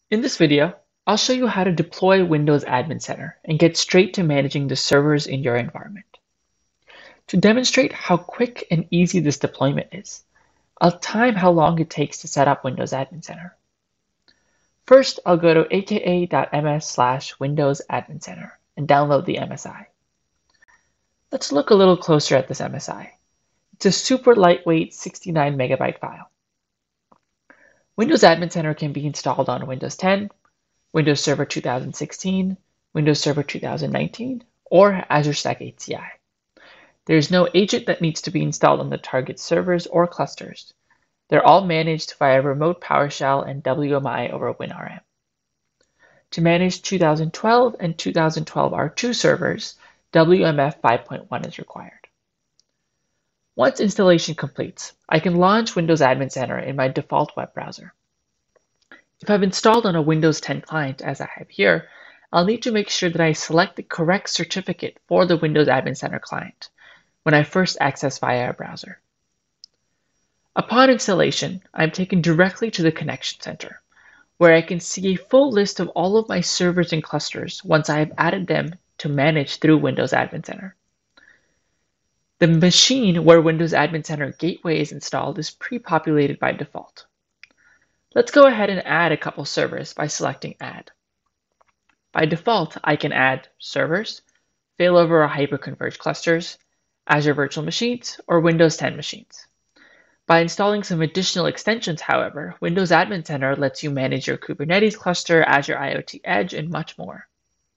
In this video, I'll show you how to deploy Windows Admin Center and get straight to managing the servers in your environment. To demonstrate how quick and easy this deployment is, I'll time how long it takes to set up Windows Admin Center. First, I'll go to aka.ms/Windows Admin Center and download the MSI. Let's look a little closer at this MSI. It's a super lightweight 69 megabyte file. Windows Admin Center can be installed on Windows 10, Windows Server 2016, Windows Server 2019, or Azure Stack HCI. There is no agent that needs to be installed on the target servers or clusters. They're all managed via remote PowerShell and WMI over WinRM. To manage 2012 and 2012 R2 servers, WMF 5.1 is required. Once installation completes, I can launch Windows Admin Center in my default web browser. If I've installed on a Windows 10 client, as I have here, I'll need to make sure that I select the correct certificate for the Windows Admin Center client when I first access via a browser. Upon installation, I'm taken directly to the Connection Center, where I can see a full list of all of my servers and clusters once I have added them to manage through Windows Admin Center. The machine where Windows Admin Center Gateway is installed is pre-populated by default. Let's go ahead and add a couple servers by selecting Add. By default, I can add servers, failover or hyperconverged clusters, Azure Virtual Machines, or Windows 10 machines. By installing some additional extensions, however, Windows Admin Center lets you manage your Kubernetes cluster, Azure IoT Edge, and much more.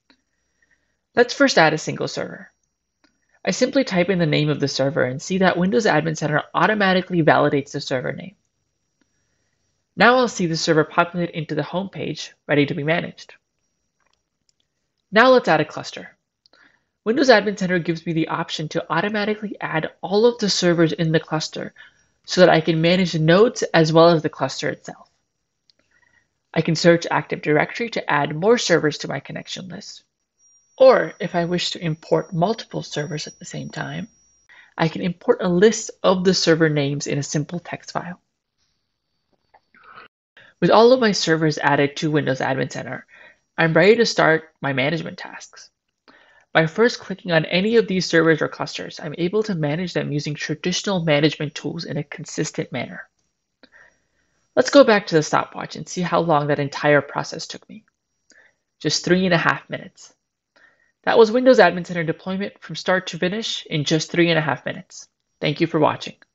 Let's first add a single server. I simply type in the name of the server and see that Windows Admin Center automatically validates the server name. Now I'll see the server populate into the home page, ready to be managed. Now let's add a cluster. Windows Admin Center gives me the option to automatically add all of the servers in the cluster so that I can manage the nodes as well as the cluster itself. I can search Active Directory to add more servers to my connection list. Or if I wish to import multiple servers at the same time, I can import a list of the server names in a simple text file. With all of my servers added to Windows Admin Center, I'm ready to start my management tasks. By first clicking on any of these servers or clusters, I'm able to manage them using traditional management tools in a consistent manner. Let's go back to the stopwatch and see how long that entire process took me. Just 3.5 minutes. That was Windows Admin Center deployment from start to finish in just 3.5 minutes. Thank you for watching.